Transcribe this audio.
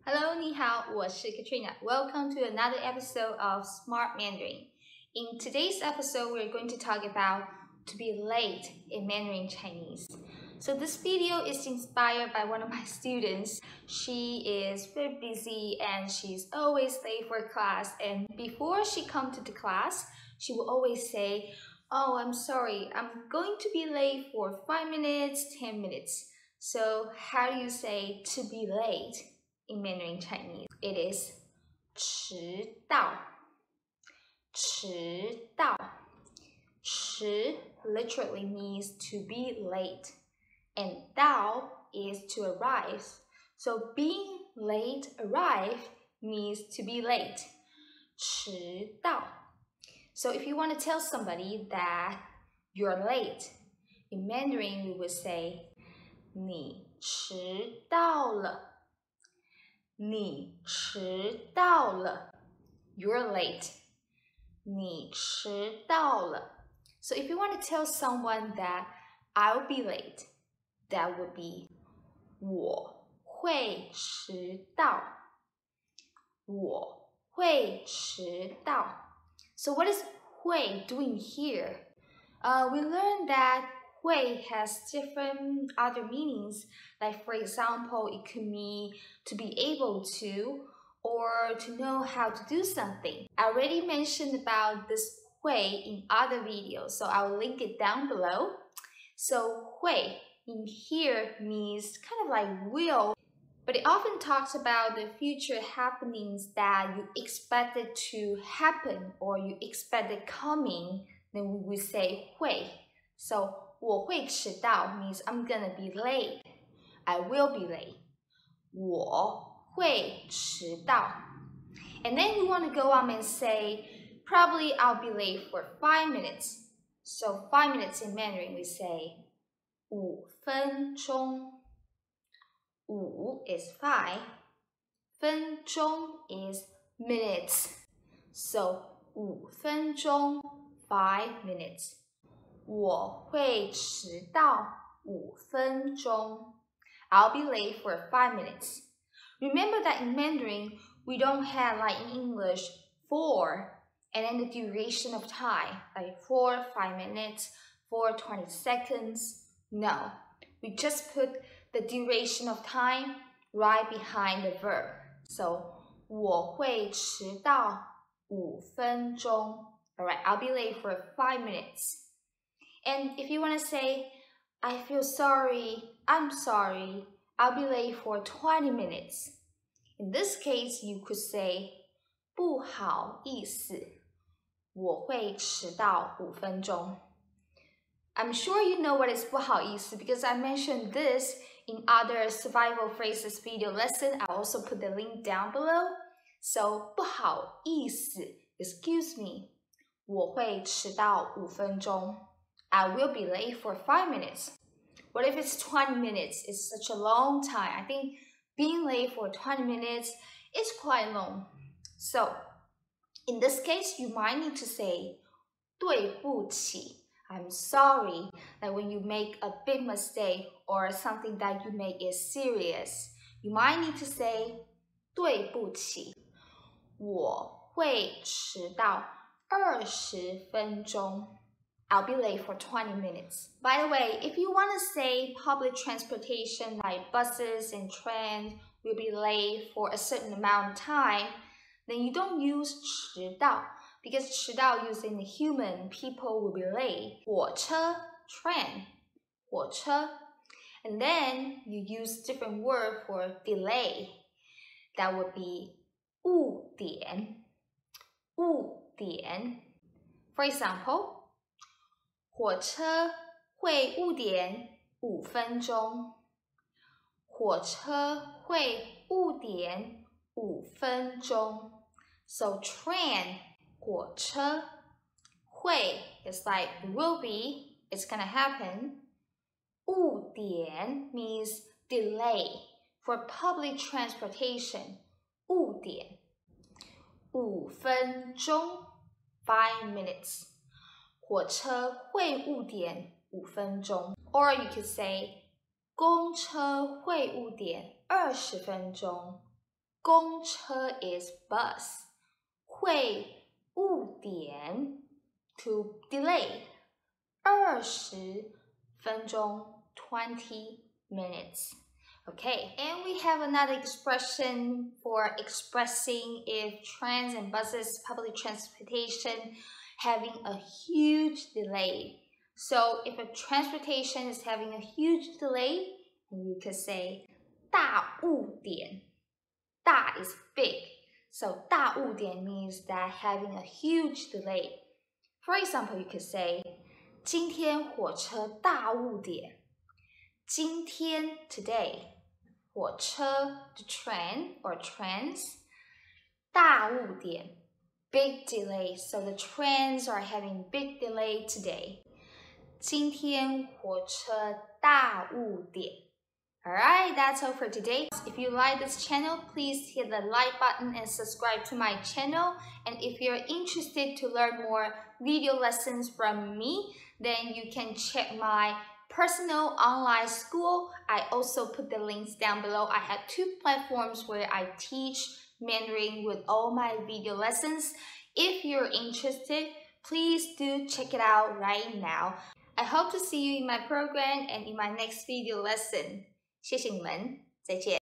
Hello, 你好，我是 Katrina. Welcome to another episode of Smart Mandarin. In today's episode, we're going to talk about to be late in Mandarin Chinese. So this video is inspired by one of my students. She is very busy and she's always late for class. And before she comes to the class, she will always say, "Oh, I'm sorry, I'm going to be late for 5 minutes, 10 minutes." So how do you say to be late in Mandarin Chinese? It is 迟到. 迟到. 迟 literally means to be late, and 到 is to arrive. So being late, arrive means to be late. 迟到. So if you want to tell somebody that you're late, in Mandarin we would say 你迟到了. 你迟到了. You're late. 你迟到了. So if you want to tell someone that I'll be late, that would be 我会迟到. 我会迟到. So what is 会 doing here? We learned that 会 has different other meanings. Like for example, it could mean to be able to or to know how to do something. I already mentioned about this 会 in other videos, so I will link it down below. So 会 in here means kind of like will, but it often talks about the future happenings that you expected to happen or you expected coming. Then we would say 会. So 我会迟到 means I'm gonna be late. I will be late. 我会迟到. And then we want to go on and say, probably I'll be late for 5 minutes. So 5 minutes in Mandarin we say 5分钟. 5 is 5. 分钟 is minutes. So 5分钟, 5 minutes. 我会迟到5分钟. I'll be late for 5 minutes. Remember that in Mandarin, we don't have like in English for and then the duration of time, like for 5 minutes, for 20 seconds. No, we just put the duration of time right behind the verb. So 我会迟到5分钟. Alright, I'll be late for 5 minutes. And if you want to say, I feel sorry, I'm sorry, I'll be late for 20 minutes. In this case, you could say, 不好意思，我会迟到5分钟. I'm sure you know what is 不好意思 because I mentioned this in other survival phrases video lesson. I'll also put the link down below. So 不好意思, excuse me, 我会迟到5分钟. I will be late for 5 minutes. What if it's 20 minutes? It's such a long time. I think being late for 20 minutes is quite long. So, in this case, you might need to say 对不起, I'm sorry. Like when you make a big mistake or something that you make is serious, you might need to say 对不起，我会迟到20分钟. I'll be late for 20 minutes. By the way, if you want to say public transportation like buses and trains will be late for a certain amount of time, then you don't use 迟到 because 迟到using the human, people will be late. 火车 train, 火车. And then you use different word for delay. That would be 误点, 误点. For example, 火车会误点5分钟. 火车会误点5分钟. So train, 火车, 会 is like will be, it's gonna happen. 误点 means delay. For public transportation, 误点. 5分钟, 5 minutes. 火车会误点5分钟. Or you could say, 公车会误点20分钟. 公车 is bus. 会误点 to delay. 20分钟 20 minutes. Okay, and we have another expression for expressing if trains and buses, public transportation, having a huge delay. So if a transportation is having a huge delay, you could say 大误点. 大 is big, so 大误点 means that having a huge delay. For example, you could say 今天火车大误点。今天 today. 火车 the train or trains. 大误点 big delay, so the trains are having big delay today. 今天火车大误点。Alright, that's all for today. If you like this channel, please hit the like button and subscribe to my channel. And if you're interested to learn more video lessons from me, then you can check my personal online school. I also put the links down below. I have 2 platforms where I teach Mandarin with all my video lessons. If you're interested, please do check it out right now. I hope to see you in my program and in my next video lesson. 谢谢你们，再见。